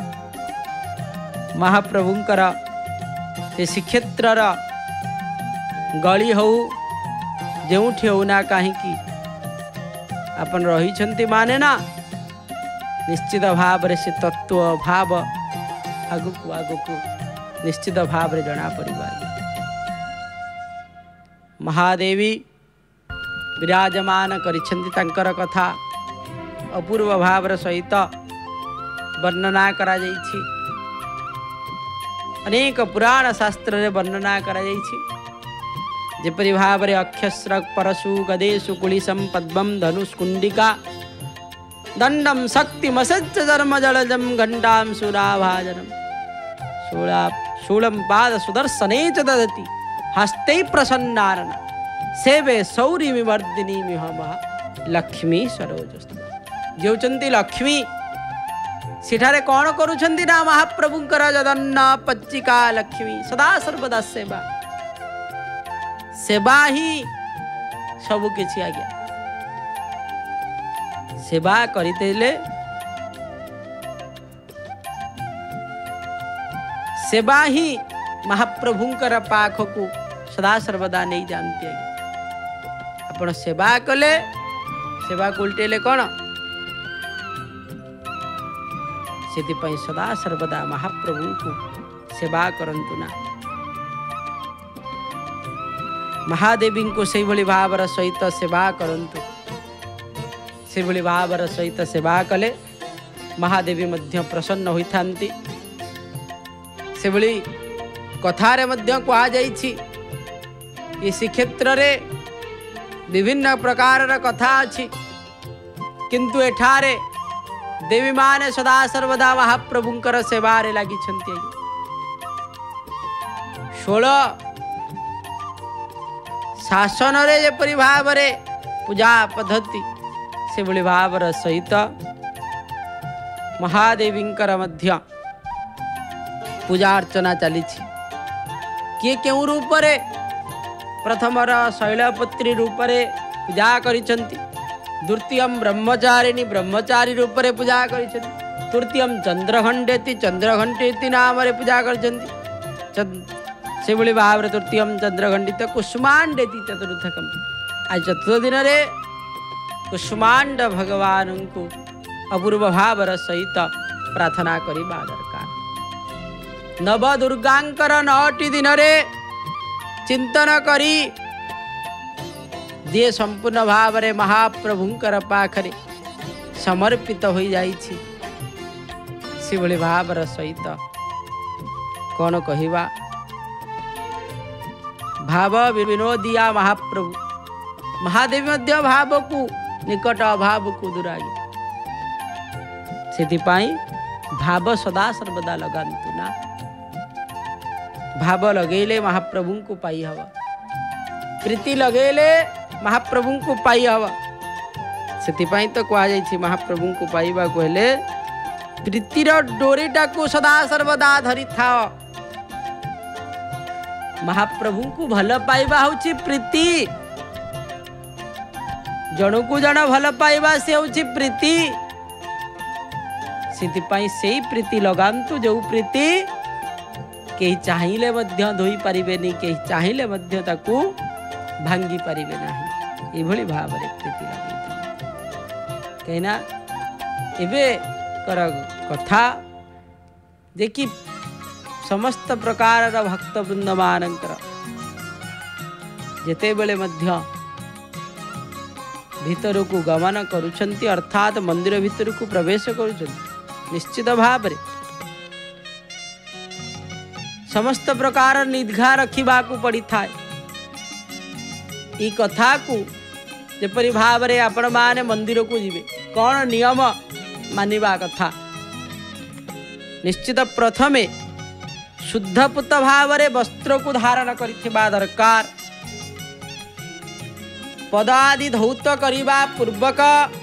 महाप्रभुंकर से श्रीक्षेत्रर गली हो जेउठी होना कहीं अपन रही माने ना निश्चित भाव से तत्व भाव आगुक आगुक निश्चित भाव जना पड़िबा। महादेवी विराजमान करिछन्ति तांकर कथा अपूर्व भाव सहित वर्णना करा जाइछि। अनेक पुराण शास्त्र रे वर्णना करा जाइछि। जेपरि भाव रे अक्षस्रक परशु गदेशु कुलिसम पद्मम धनुष्कुंडिका दंडम शक्तिमसज्ज धर्म जलजम घंटाम सुराभाजनम शूलम पाद सुदर्शने च ददति हस्ते प्रसन्नारण सेवे सौरी विवर्धिनी मिह लक्ष्मी सरोजस्तु। जेउचंती लक्ष्मी सेठारे कौन करुछंती ना महाप्रभुंकर जदन्न पच्चिका लक्ष्मी सदा सर्वदा सेवा सेवा ही सबु किछि आज्ञा। सेवा करितेले सेवा ही महाप्रभुंकर पाखकु सदा सर्वदा नहीं जानती आज्ञा। आपण सेवा कले सेवा उल्टेले कौन से सदा सर्वदा महाप्रभु को सेवा करंतु ना। महादेवी को से भली भावर सहित सेवा करंतु। से भली भावर सहित सेवा कले महादेवी मध्य प्रसन्न होइथांती। से भली कथारे मध्य कहा जाइछि ये श्रीक्षेत्र रे विभिन्न प्रकार कथा अछि, किंतु एठारे देवी माने सदा सर्वदा महाप्रभुंकर सेवारे लगी छंती। 16 शासन रे जेपरि भावरे पूजा पद्धति से भली भावर सहित महादेवींकर मध्य पूजा अर्चना चली। किए केउ रूप रे प्रथमर शैलपुत्री रूप रे पूजा करिसंती, द्वितीयम ब्रह्मचारिणी ब्रह्मचारी रूप रे पूजा करिसंती, तृतीयम चंद्रघंटेति चंद्रघंटेति नाम रे पूजा करिसंती। से भली भाव तृतीयम चंद्रघंटित कुष्मांडेति चतुर्थकम। आज चतुर्थ दिन रे कुष्मांड भगवान को अपूर्व भावर सहित प्रार्थना करिबा दरकार। नव दुर्गांकर 9टी दिन रे चिंतन करी जे संपूर्ण भाव रे महाप्रभुंकर पाखरे समर्पित हो जाइछि, से भली भावर सहित कौन कहिबा। भाव विनोदिया महाप्रभु महादेवी मध्य भाव को निकट अभाव को दुराई। से भाव सदा सर्वदा लगांतु ना। भाव लगेले महाप्रभु को पाई हवा, प्रीति लगेले महाप्रभु को पाई हवा। से तो कहा जाइछि महाप्रभु को पाइबा कहले प्रीतिर डोरीटा को सदा सर्वदा धरी था। महाप्रभु को भल पाइबा होछि प्रीति, जन को जन भल पाइबा से होछि प्रीति। से प्रीति लगांतु जो प्रीति कहीं चाहिए मध्य धोई पारिबेनी, कहीं चाहिए मध्य ताकू भांगी पारिबे नाही। ये भली भाव रे प्रीति लगे कहिना एबे कर कथा जे कि समस्त प्रकार भक्त वृंद मानकर जेते बेले मध्य भीतर को गमन करुछंती, अर्थात मंदिर भीतर को प्रवेश करुछंती, निश्चित भाव रे समस्त प्रकार निद्घा रखा पड़ी था। ई कथा को जेपरि भाव रे आपण माने मंदिर को जीवे कौन नियम मानिबा कथा। निश्चित प्रथमे शुद्धपुत भाव रे वस्त्र को धारण करिथिबा दरकार। पदादि धौत करिबा पूर्वक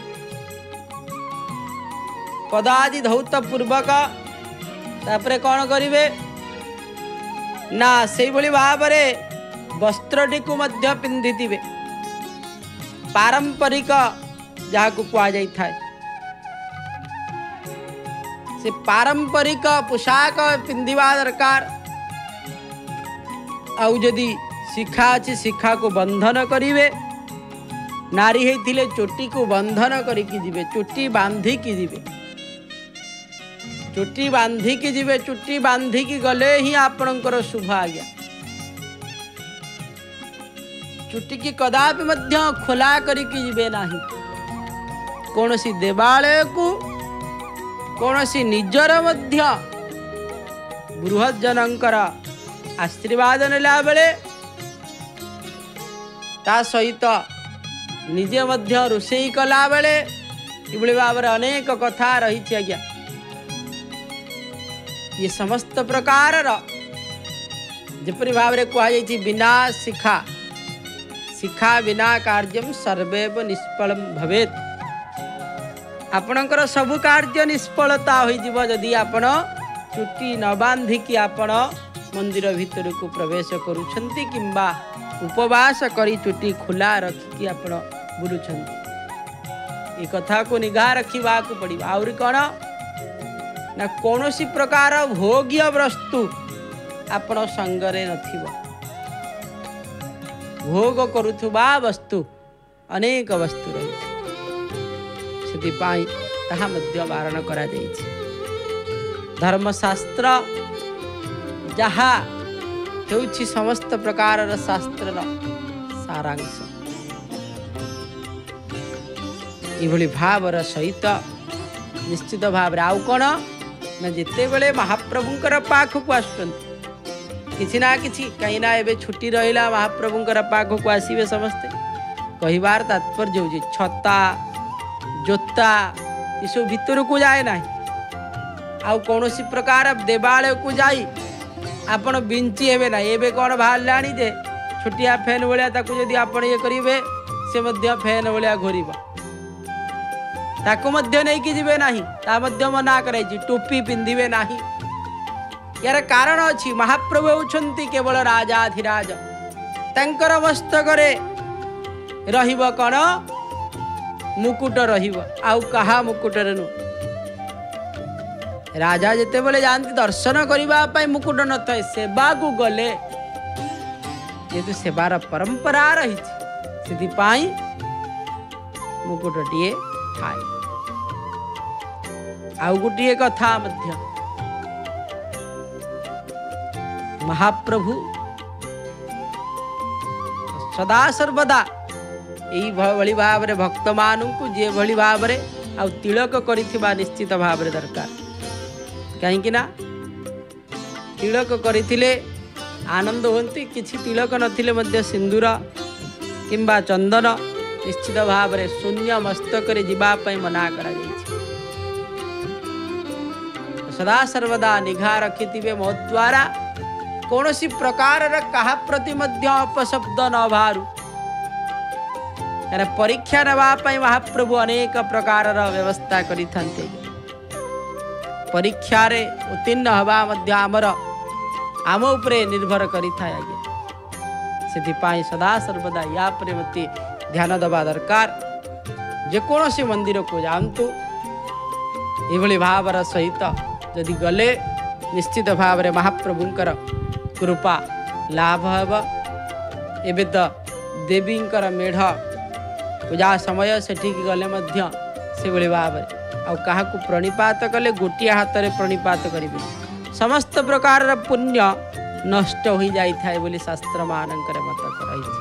पदादि धौत पूर्वक तापरे कौन करिवे ना से भली भाव रे वस्त्रटी को मध्य पिंधिथिबे। पारंपरिक जहाँ को कहा जाई थाए से पारंपरिक पोशाक पिंधिबा दरकार। आउ जदि शिखा अच्छी शिखा को बंधन करिवे, नारी हेथिले चोटी को बंधन करिकी जिवे, चोटी बांधिकी जिवे, चुट्टी बांधिकी जिवे। चुट्टी बांधिकी गले ही आपणकर शुभ आज्ञा। चुट्टी की कदापि मध्य खोला करिकी जिवे नाही। कौनसी देवालय को कौनसी निजर मध्य बृहत जनकर आशीर्वाद नेला बेले ता सहित निजे मध्य रोषेई कला बेले इभली भाव अनेक कथा रही आज्ञा। ये समस्त प्रकार जपरि भाव रे कहा जाइछि बिना शिखा शिखा बिना कार्यम सर्वेव निष्फलम भवेत। आपणकर सब कार्य निष्फलता हो जिवो जदि आपण चुट्टी न बांधिकी आपण मंदिर भीतर को प्रवेश करुछंती किंबा उपवास करी चुटी खुला रखिकी आपण बुलुछंती ए कथा को निगाह रखा पड़ो। आउरी कौन ना कौन सी प्रकार भोग्य वस्तु आपण संगरे नथिबो। भोग करुथुबा वस्तु अनेक वस्तु रही से ताहा मध्य बारण करा जाइछि। धर्मशास्त्र जहा हेउछि समस्त प्रकार शास्त्र सारांश इभली भावर सहित निश्चित भाव आउ कौन ना जिते बड़े महाप्रभुंकर पाखक आसुचंती किछि ना किछि कहीं ना एबे छुट्टी रहिला महाप्रभुंकर पाखक आसीबे समस्ते कहिबार तात्पर्य होछि छता जोता इसो भीतर को जाए ना आउ कौन सी प्रकार देवालय को जाई आपण बिंची हेबे ना। एबे कौन बाहर लाणी जे छुटिया फैन भलिया ताकू जदि आपण ये करिवे से मध्य फैन भलिया घोरिबा ताकू मध्य नहीं कि जिबे नाही ता मध्य मना कराई टोपी पिंधिबे नाही। यार कारण अछि महाप्रभु होउछंती केवल राजाधिराज तांकर मस्तकरे रहिबो कौन मुकुट रहिबो आउ कहा मुकुट रेनु राजा जेते बेले जानती दर्शन करने मुकुट न थाए सेवा को गले जेतु सेवार परंपरा रही से मुकुट टीए थाए। आउ गोटे कथा मध्य महाप्रभु सदा सर्वदा यही भली भाव रे भक्त मानू को जे भली भाव रे आउ तिलक करिथिबा निश्चित भाव रे दरकार कहीं ना तिलक करथिले आनंद होती किछि तिलक नथिले मध्य सिंदूर किंबा चंदन निश्चित भाव रे शून्य मस्तक रे जीवा पई मना करा जाइछि। सदा सर्वदा निघा रखिथिबे मो द्वारा कौनसी प्रकार रे कहा प्रति मध्य अपशब्द न बाहरु परीक्षा नेबा पई महाप्रभु अनेक प्रकार रा व्यवस्था करिथान्ते। परीक्षा रे उत्तीर्ण हवा मध्य आमर आम उपरे निर्भर करि थाए आगे से सदा सर्वदा या प्रति ध्यान दबा दरकार। जेकोसी मंदिर को जानतु एभली भावर सहित जदि गले निश्चित भाव रे महाप्रभुंकर कृपा लाभ हेब। एबे तो देवींकर मेढ़ पूजा समय सेठी गले मध्य से भली भाव रे आउ कहा को प्रणिपात कले गोटिया हाथ में प्रणिपात करेंगे समस्त प्रकार पुण्य नष्ट हो जाए बोली शास्त्र मानकर मत रही।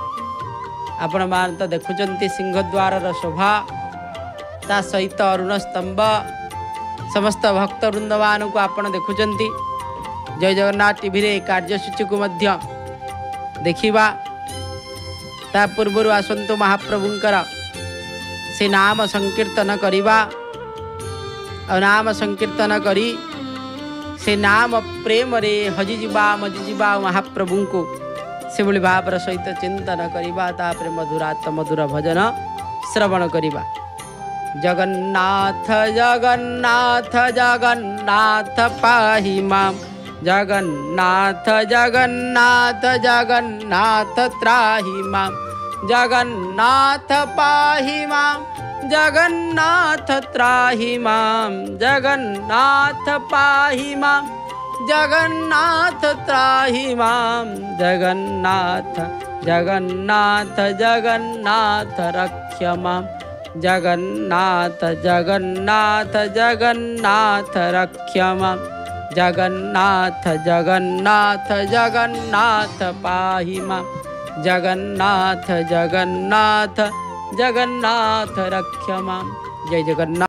आपण मान तो देखुंत सिंहद्वार शोभा ता सहित अरुण स्तंभ समस्त भक्त वृंद मान को आपण देखुंत जय जगन्नाथ टीवी रे कार्यसूची को मध्य देखिबा ता पूर्व आसंतु महाप्रभुंकर से नाम संकीर्तन करिबा और नाम संकीर्तन करी से नाम प्रेम रे हजिजिबा मजिजिबा महाप्रभु को से भली भाव सहित चिंतन करिबा तापर मधुरात मधुर भजन श्रवण करिबा। जगन्नाथ जगन्नाथ जगन्नाथ पाहि माम जगन्नाथ जगन्नाथ जगन्नाथ त्राहि माम जगन्नाथ पाहि माम जगन्नाथ त्राहि माम जगन्नाथ पाहि माम जगन्नाथ त्राहि माम जगन्नाथ जगन्नाथ जगन्नाथ रक्ष माम जगन्नाथ जगन्नाथ जगन्नाथ रक्ष माम जगन्नाथ जगन्नाथ जगन्नाथ पाहि माम जगन्नाथ जगन्नाथ जगन्नाथ रक्ष माम। जय जगन्नाथ।